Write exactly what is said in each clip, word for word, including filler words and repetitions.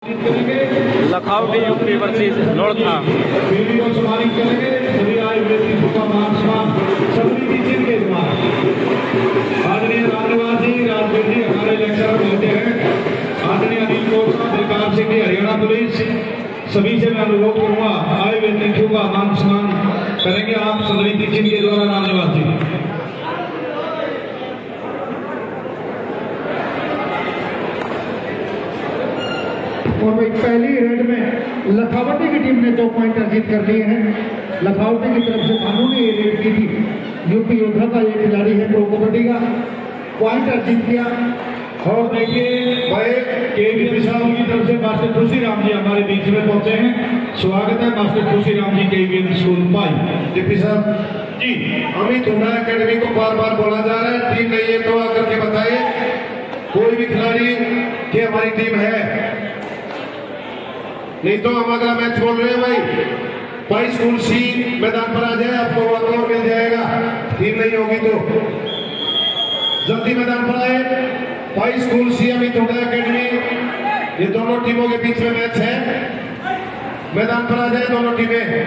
Lakhaoti UP versus Lodha video समाप्त करेंगे। सभी आए व्यक्तियों का मान सम्मान सभी टीचर के द्वारा आदरणीय रामनिवास जी राजवीर जी हमारे लेक्चरर होते हैं। आदरणीय अनिल कोसा बलकार सिंह जी हरियाणा पुलिस सभी से मैं अनुरोध करूंगा आए व्यक्तियों का मान सम्मान करेंगे आप सभी टीचर के द्वारा। रामनिवास जी और भाई पहली रेड में लखावटी की टीम ने दो पॉइंट अर्जित कर लिए हैं। लखावटी की तरफ से भानु ने ये रेड की थी। यूपी योद्धा का ये खिलाड़ी है प्रो कबड्डी का पॉइंट अर्जित किया। और देखिए भाई के वी साहब की तरफ से मास्टर खुशी राम जी हमारे बीच में पहुंचे हैं। स्वागत है मास्टर खुशी राम जी के वी स्कूल पाई डिप्टी साहब जी। अमित हुडा अकेडमी को बार बार बोला जा रहा है टीम नहीं है तो आकर के बताइए कोई भी खिलाड़ी की हमारी टीम है, नहीं तो हम अगला मैच बोल रहे हैं भाई। पाई स्कूल सी मैदान पर आ जाए आपको वॉक और मिल जाएगा। टीम नहीं होगी तो जल्दी मैदान पर आए। Pai school C Amit Hooda academy ये दोनों टीमों के बीच में मैच है। मैदान पर आ जाए दोनों टीमें।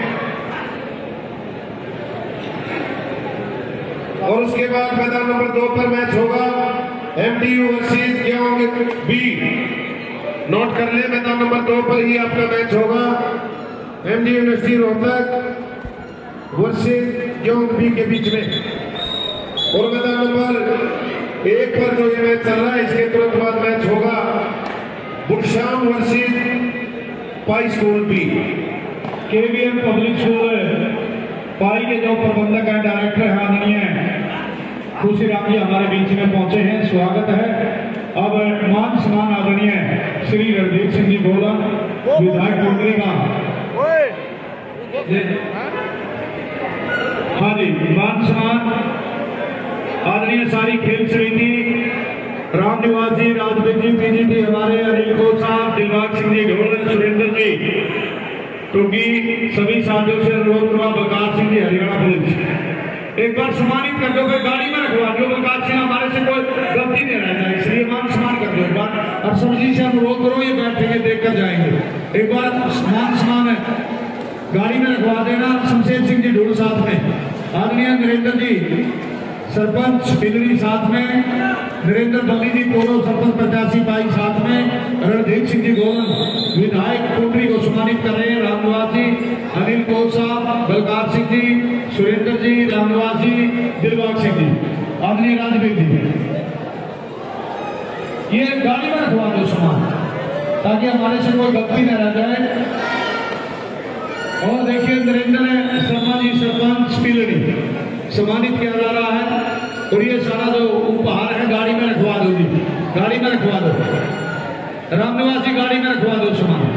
और उसके बाद मैदान नंबर दो पर मैच होगा MDU versus Gyong B. Note कर ले मैदान नंबर दो पर ही आपका मैच होगा MD university Rohtak versus Gyong B के बीच में। और मैदान नंबर एक पर जो ये मैच चल रहा है इसके तुरंत बाद मैच होगा Bursham versus Pai school B. KVM public school Pai के जो प्रबंधक हैं डायरेक्टर हैं आदरणीय खुशी राम जी हमारे बीच में पहुंचे हैं। स्वागत है। अब मान सम्मान आदरणीय श्री रणदीप सिंह जी बोला विधायक कोटरी का। हाँ जी मान सम्मान आदरणीय सारी खेल समिति रामनिवास जी राजवीर जी पीजीटी हमारे अनिल कोसा दिलबाग सिंह जी ढोल सुरेंद्र जी टोगी सभी साथियों से अनुरोध करूंगा बलकार सिंह जी हरियाणा पुलिस एक बार सम्मानित कर दो। गाड़ी में रखवा दो बलकार सिंह हमारे से कोई गलती नहीं रह जाए इसलिए मान सम्मान कर दो एक बार। और समझी से अनुरोध करो ये बैठेंगे देखकर जाएंगे। एक बार मान सम्मान है गाड़ी में रखवा देना। शमशेर सिंह जी ढोल साथ में आदरणीय नरेंद्र जी सरपंच पिलरी साथ में नरेंद्र बल्ली जी पूर्व सरपंच प्रत्याशी पाई साथ में रणदीप सिंह जी गोलन विधायक कोटरी को सम्मानित कर रहे हैं। रामनिवास जी अनिल कोसा बलकार सिंह जी सुरेंद्र जी रामनिवास जी दिलबाग सिंह जी आदरणीय राजवीर जी ये गाड़ी में रखवा दो सामान ताकि हमारे से कोई गलती न रह जाए। और देखिए नरेंद्र शर्मा जी सरपंच पिलरी सम्मानित किया जा रहा है। और ये सारा जो उपहार है गाड़ी में रखवा दो जी गाड़ी में रखवा दो। रामनिवास जी गाड़ी में रखवा दो सामान।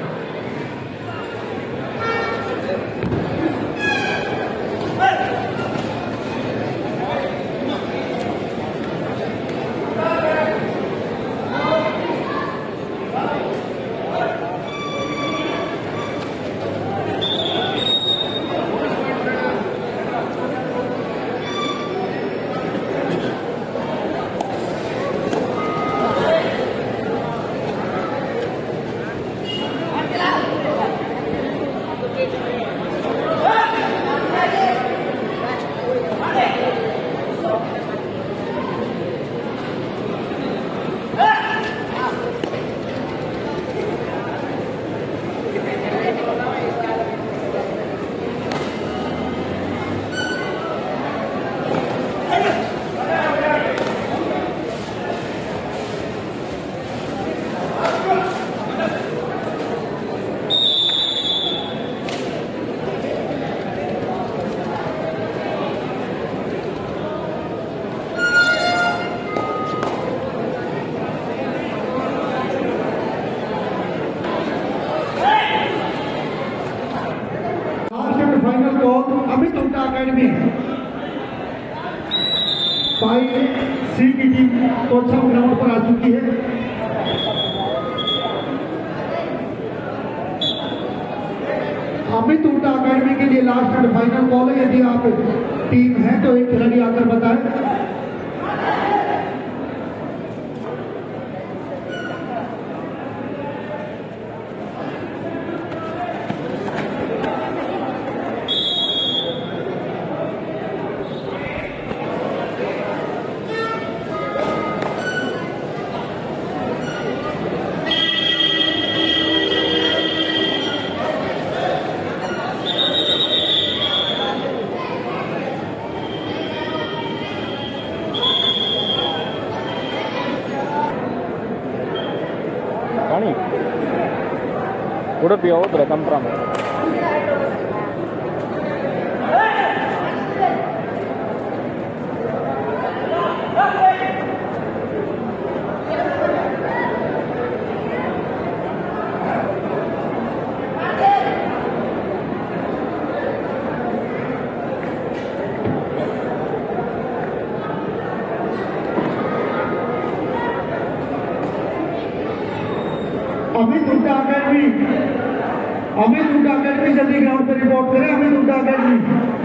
अमित हुडा अकेडमी पाई सी की टीम कोचा ग्राउंड पर आ चुकी है। अमित हुडा अकेडमी के लिए लास्ट एंड फाइनल कॉल है। यदि आप टीम है तो एक खिलाड़ी आकर बताएं। ಉಡುಪಿ ಹೋದ್ರೆ ಕಂಪ್ರಮ್ अमित हुड्डा अकेडमी अमित हुड्डा अकेडमी जल्दी ग्राउंड पर रिपोर्ट करें। अमित हुड्डा अकेडमी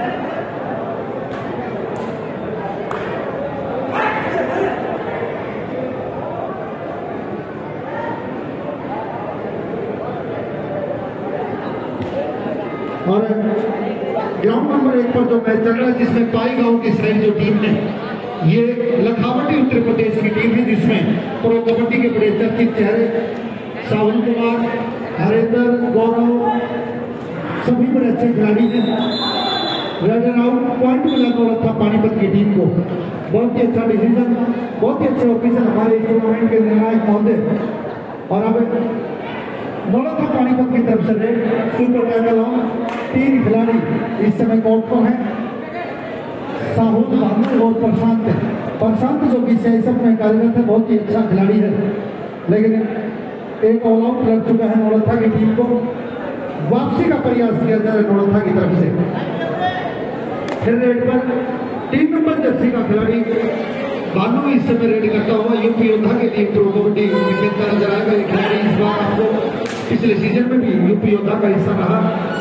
और ग्राउंड नंबर एक पर जो मैच चल रहा है जिसमें पाई गांव की साइड जो टीम है ये लखावटी उत्तर प्रदेश की टीम है जिसमें प्रो कबड्डी के बड़े चर्चित चेहरे सावन कुमार, हरेंद्र, गौरव सभी बड़े अच्छे खिलाड़ी हैं। रन आउट पॉइंट मिला था पानीपत की टीम को। बहुत ही अच्छा डिसीजन, बहुत ही अच्छे ऑफिसर हमारे टूर्नामेंट के निर्णायक महोदय। और अब नौलखा पानीपत की तरफ से सुपर टैकल ऑन तीन खिलाड़ी इस समय कोर्ट पर हैं, साहूद, भानु और प्रशांत। प्रशांत जो कि सब में कार्यरत है, बहुत ही अच्छा खिलाड़ी है, लेकिन एक ऑल आउट लग चुका है नौलखा की टीम को। वापसी का प्रयास किया जा रहा है नौलखा की तरफ से। फिर रेड पर तीन नंबर जर्सी का खिलाड़ी भानु इस समय रेड करता हुआ यूपी योद्धा के टीम प्रो कबड्डी खेलता नजर आएगा। ये खिलाड़ी इस बार आपको पिछले सीजन में भी यूपी योद्धा का हिस्सा रहा।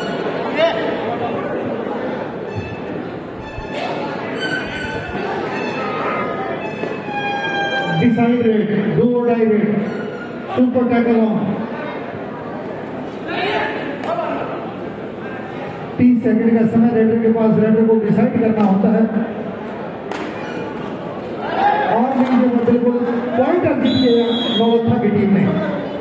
डिसाइड रेड, डू और die raid, super tackle on. तीस सेकंड का समय रेडर के पास रेडर को डिसाइड करना होता है और बिल्कुल पॉइंट अर्जित किया नौलखा की टीम ने।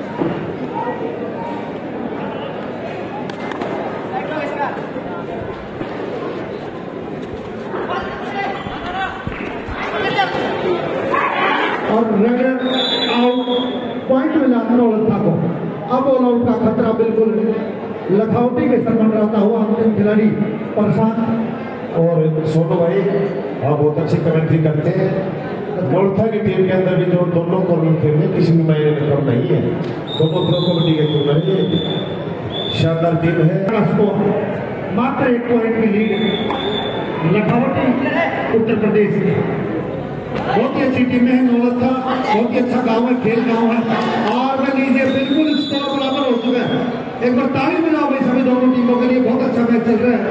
और रेडर आउट, पॉइंट मिला नौलखा को। अब ऑल आउट का खतरा बिल्कुल लखावटी के सर मंडराता हुआ अंतिम खिलाड़ी प्रशांत। और सोनू भाई आप बहुत अच्छी कमेंट्री करते हैं। नौलखा की टीम के अंदर भी जो दोनों कॉर्नर खेल रहे किसी भी मायने में कम नहीं है, दोनों प्रो कबड्डी के कॉर्नर ये शानदार टीम है। मात्र एक पॉइंट की लीड लखावटी उत्तर प्रदेश की। बहुत ही अच्छी टीम है नौलखा, बहुत ही अच्छा गांव है, खेल गांव है। और लीजिए बिल्कुल स्कोर बराबर हो चुका है। एक बार ताली मिलाओ भाई सभी दोनों टीमों के लिए, बहुत अच्छा मैच चल रहा है।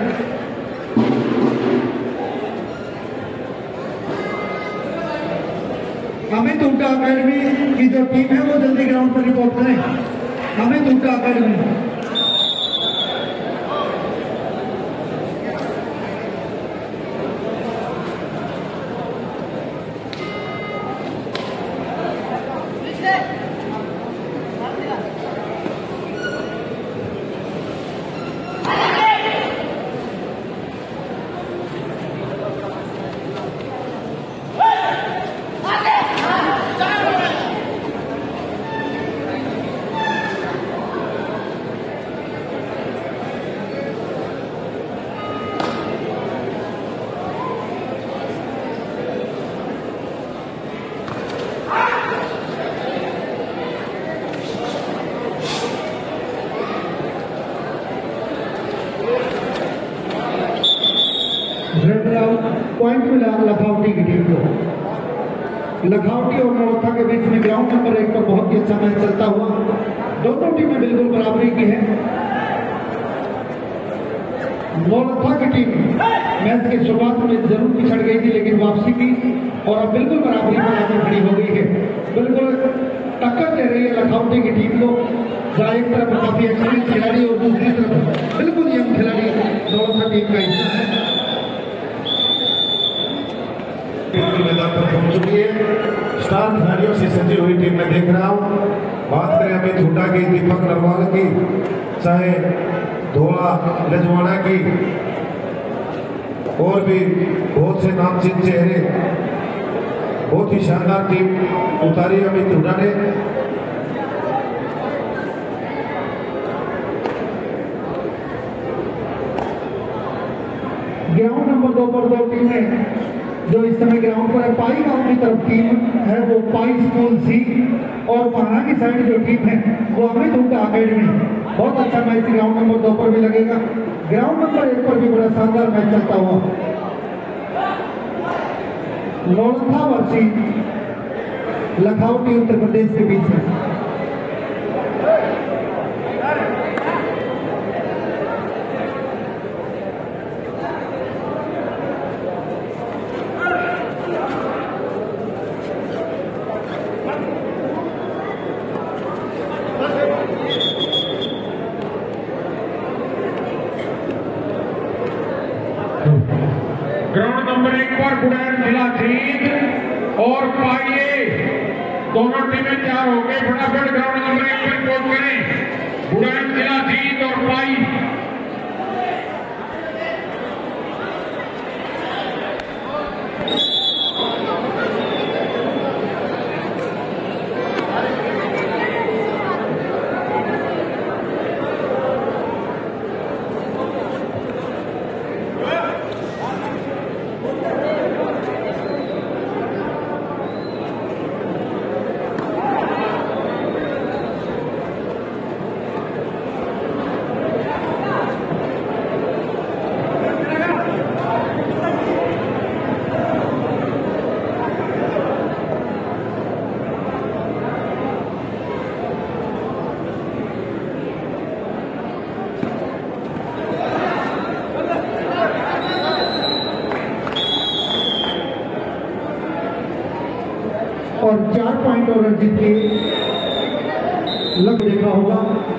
अमित हुड्डा अकेडमी की जो टीम है वो जल्दी ग्राउंड पर रिपोर्ट करें। अमित हुड्डा अकेडमी पॉइंट मिला लखावटी की टीम को। लखावटी और नौलखा के बीच में ग्राउंड नंबर एक पर बहुत ही अच्छा मैच चलता हुआ। दोनों टीमें बिल्कुल बराबरी की है। नौलखा की टीम मैच की शुरुआत में जरूर पिछड़ गई थी, लेकिन वापसी की और अब बिल्कुल बराबरी पर आगे खड़ी हो गई है। बिल्कुल टक्कर दे रही है लखावटी की टीम को, जहाँ एक तरफ काफी एक्सपीरियंस खिलाड़ी और दूसरी तरफ बिल्कुल यंग खिलाड़ी नौलखा टीम का हिस्सा है। मैदान पर पहुंच चुकी है। स्टार खिलाड़ियों से सजी हुई टीम में देख रहा हूँ। बात करें अमित हुड्डा की, दीपक नरवाल की, चाहे धोला लजवाना की, और भी बहुत से नामचीन चेहरे, बहुत ही शानदार टीम उतारी अमित हुड्डा ने। नंबर दो पर दो टीमें जो इस समय ग्राउंड पर है। पाई गांव की तरफ टीम है वो पाई स्कूल सी, और पहाड़ा की साइड जो टीम है वो अमित हुड्डा अकेडमी। बहुत अच्छा मैच ग्राउंड नंबर दो पर भी लगेगा। ग्राउंड नंबर एक पर भी बड़ा शानदार मैच चलता हुआ लोलथा वर्सेस लखावटी उत्तर प्रदेश के बीच में। ग्राउंड नंबर एक पर बुढ़ान जिला जीत और पाइए दोनों टीमें तैयार हो गए। फटाफट ग्राउंड नंबर एक पर पहुंच करें। बुढ़ान जिला जीत और पाई और चार पॉइंट और रणजीत के लग देखा होगा।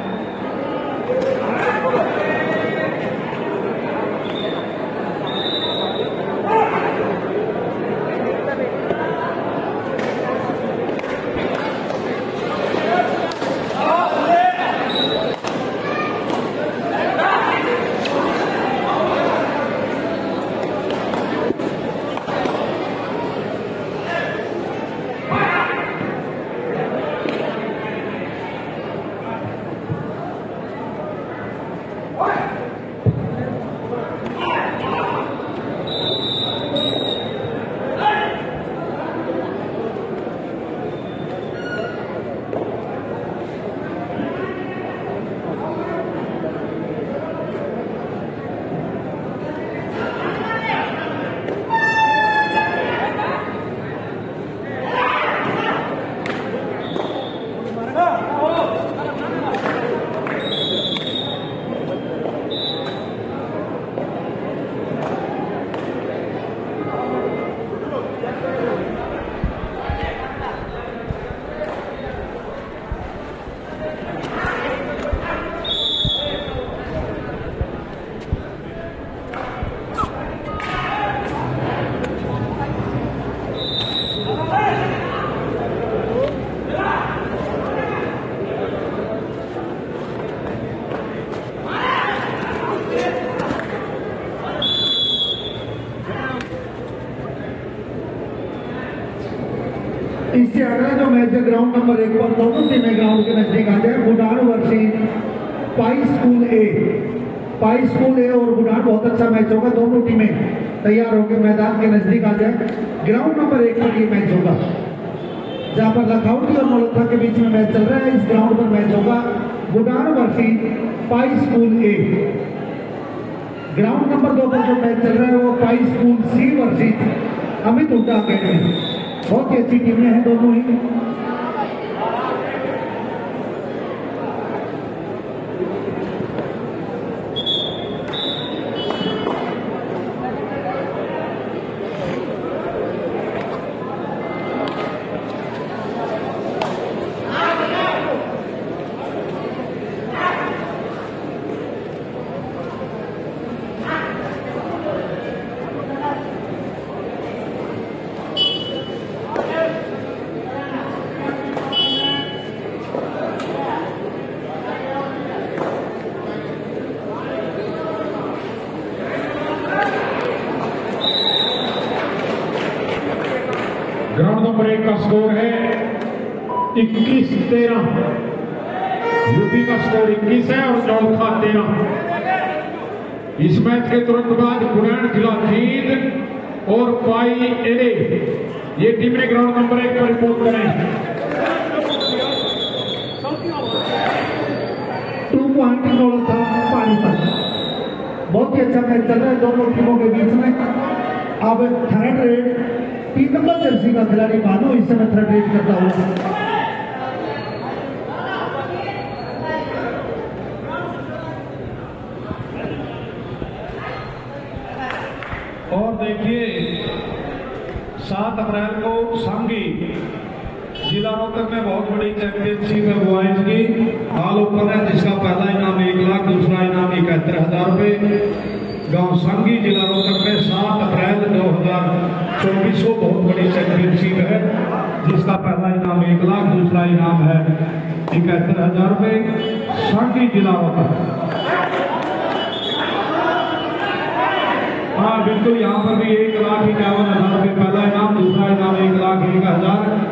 इससे अगला जो मैच है ग्राउंड नंबर एक पर दोनों टीमें ग्राउंड के नजदीक आ जाए। Budhan versus Pai school A. Pai school A और बुढ़ान बहुत अच्छा मैच होगा। दोनों टीमें तैयार होकर मैदान के नजदीक आ जाए। ग्राउंड नंबर एक पर ये मैच होगा जहां पर लखावटी और नौलखा के बीच में मैच चल रहा है। इस ग्राउंड पर मैच होगा Budhan versus Pai school A. Ground number दो पर जो मैच चल रहा है वो Pai school C versus Amit Hooda academy. बहुत ही अच्छी टीमें हैं दोनों ही। ग्राउंड नंबर एक का स्कोर है इक्कीस तेरह। यूपी का स्कोर इक्कीस है और नौलखा तेरह। इस मैच के तुरंत बाद गुरैन जिला जींद और पाई एले ये टीमें ग्राउंड नंबर एक पर रिपोर्ट करें। टू पॉइंट नोल था पानीपत। बहुत ही अच्छा मैच चल रहा है दोनों टीमों के बीच में। अब थर्ड रेड तीन नंबर जर्सी का खिलाड़ी मानो इस समय थर्ड रेड करता हुआ। और देखिए सात अप्रैल को सांगी जिला रोहतक में बहुत बड़ी चैंपियनशिप है बॉयज की ऑल ओपन है, जिसका पहला इनाम एक लाख, दूसरा इनाम इकहत्तर हजार रुपये। गांव सांगी जिला रोहतक में सात अप्रैल दो हजार चौबीस को बहुत बड़ी चैंपियनशिप है, जिसका पहला इनाम एक लाख, दूसरा इनाम है इकहत्तर हजार रुपये। सांगी जिला रोहतक। हाँ बिल्कुल, यहाँ पर भी एक लाख इक्यावन हजार रुपये पहला इनाम, दूसरा इनाम एक लाख एक हजार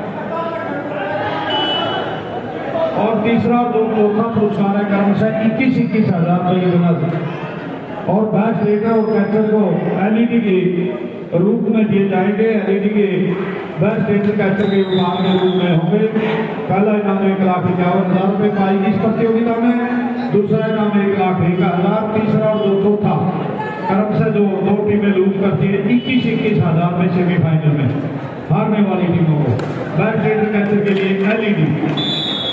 और तीसरा जो चौथा पुरस्कार है क्रमशः इक्कीस इक्कीस हजार रुपये बोनस। और बैच रेटर और कैचर को एलईडी के रूप में दिए जाएंगे। एलईडी के बेस्ट रेटर कैचर के विभाग के रूप में होंगे। पहला इनाम एक लाख इक्यावन हजार रुपये पाएगी इस प्रतियोगिता में, दूसरा इनाम एक लाख एक हजार, तीसरा और जो चौथा क्रम से जो दो टीमें लूज करती है इक्कीस इक्कीस हजार रुपये सेमीफाइनल में हारने वाली टीमों को। बैक रेडर कैचर के लिए एलईडी।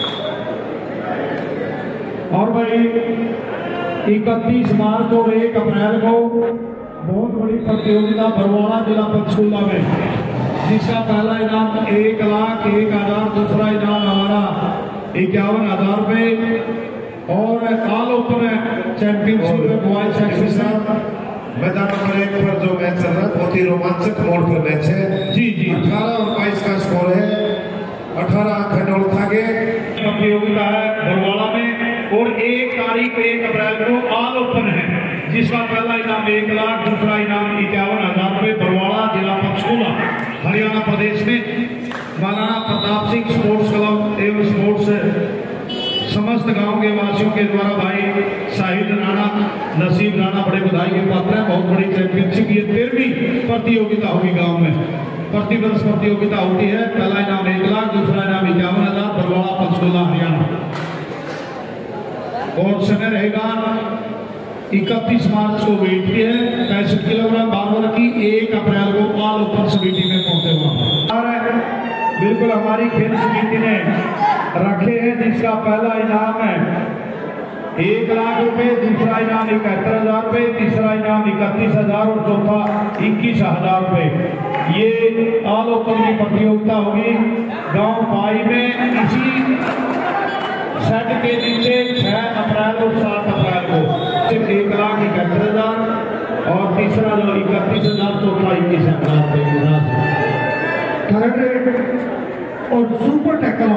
और भाई इकतीस मार्च और एक अप्रैल को बहुत बड़ी प्रतियोगिता बरवाड़ा जिला पंचकूला में, जिसका पहला इनाम एक लाख एक हजार, दूसरा इनाम हमारा इक्यावन हजार रुपये और ऑल ओपन चैंपियनशिप में बॉयज सेक्शन मैदान नंबर एक पर जो मैच चल रहा है बहुत ही रोमांचक मोड पर मैच है। जी जी अठारह और बाईस का स्कोर है। अठारह खंडोल थागे प्रतियोगिता है बरवाड़ा में और एक तारीख एक अप्रैल को ऑल ओपन है, जिसका पहला इनाम एक लाख, दूसरा इनाम इक्यावन हजार रुपये। बरवाड़ा जिला पंचकूला हरियाणा प्रदेश में महाराणा प्रताप सिंह स्पोर्ट्स क्लब एवं स्पोर्ट्स समस्त गांव के वासियों के द्वारा भाई साहिल राणा, नसीब राणा बड़े बधाई के पात्र हैं। बहुत बड़ी चैंपियनशिप, ये तेरहवीं प्रतियोगिता होगी गांव में। प्रतिवर्ष प्रतियोगिता होती है। पहला इनाम एक लाख, दूसरा इनाम इक्यावन हजार, बरवाड़ा पंचकूला हरियाणा। और समय रहेगा इकतीस मार्च को वेट की है पैंसठ किलोग्राम बारह की, एक अप्रैल को ऑल ओपन समिति में पहुंचे हुआ। बिल्कुल हमारी खेल समिति ने रखे हैं, जिसका पहला इनाम है एक लाख रुपए, दूसरा इनाम इकहत्तर हजार रुपये, तीसरा इनाम इकतीस हजार और चौथा इक्कीस हजार रुपये। ये ऑल ओपन की प्रतियोगिता होगी गांव पाई में इसी सेट के नीचे छह अप्रैल और सात अप्रैल को सिर्फ एक लाख इकहत्तर हजार और तीसरा जो इकतीस हजार, चौथा इक्कीस हजार थर्ड और सुपर टैकल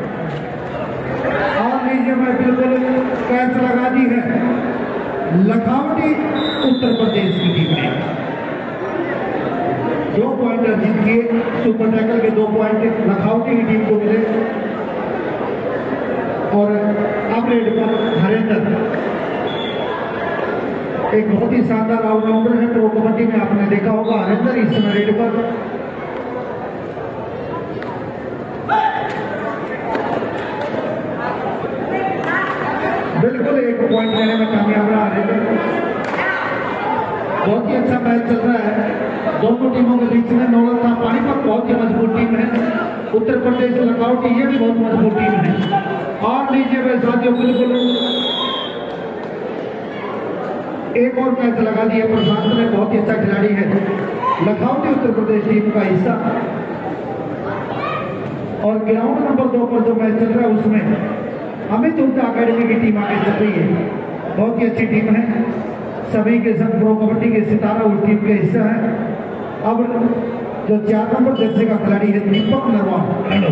और लीजिए मैं बिल्कुल कैच लगा दी है लखावटी उत्तर प्रदेश की टीम ने। दो पॉइंट जीत किए, सुपर टैकल के दो पॉइंट लखावटी की टीम को मिले। और अब रेड पर हरेंद्र एक बहुत ही शानदार ऑलराउंडर है, प्रो कबड्डी में आपने देखा होगा। हरेंद्र इस समय रेड पर बिल्कुल एक पॉइंट लेने में कामयाब रहा है। बहुत ही अच्छा मैच चल रहा है दोनों टीमों के बीच में। नौलत था पानीपत बहुत ही मजबूत टीम है, उत्तर प्रदेश लखनऊ ये भी बहुत मजबूत टीम है। और लीजिए भाई साथियों बिल्कुल एक और मैच लगा दिया। प्रशांत में बहुत ही अच्छा खिलाड़ी है, लखनऊ उत्तर प्रदेश टीम का हिस्सा। और ग्राउंड नंबर दो पर जो मैच चल रहा है उसमें अमित हुड्डा अकेडमी की टीम आगे चल रही है। बहुत ही अच्छी टीम है, सभी के सब प्रो कबड्डी के सितारा उस टीम के हिस्सा है। अब जो चार नंबर जर्सी का खिलाड़ी है दीपक नरवाल। हेलो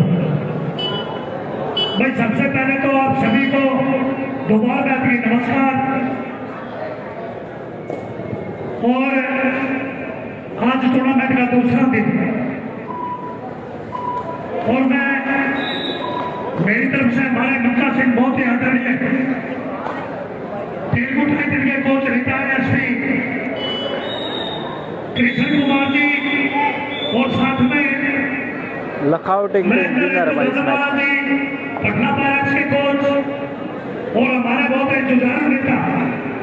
भाई, सबसे पहले तो आप सभी को दोबारा आपकी नमस्कार। और आज टूर्नामेंट का दूसरा दिन और मैं मेरी तरफ से हमारे मक्का सिंह बहुत ही आदरणीय तेलुगु टाइटल के coach retire SP Krishna Kumar ji और साथ में लखनऊ टीम विनर है भाई इस मैच में। पटना पायरेट्स के कोच और हमारे बहुत जुझारू नेता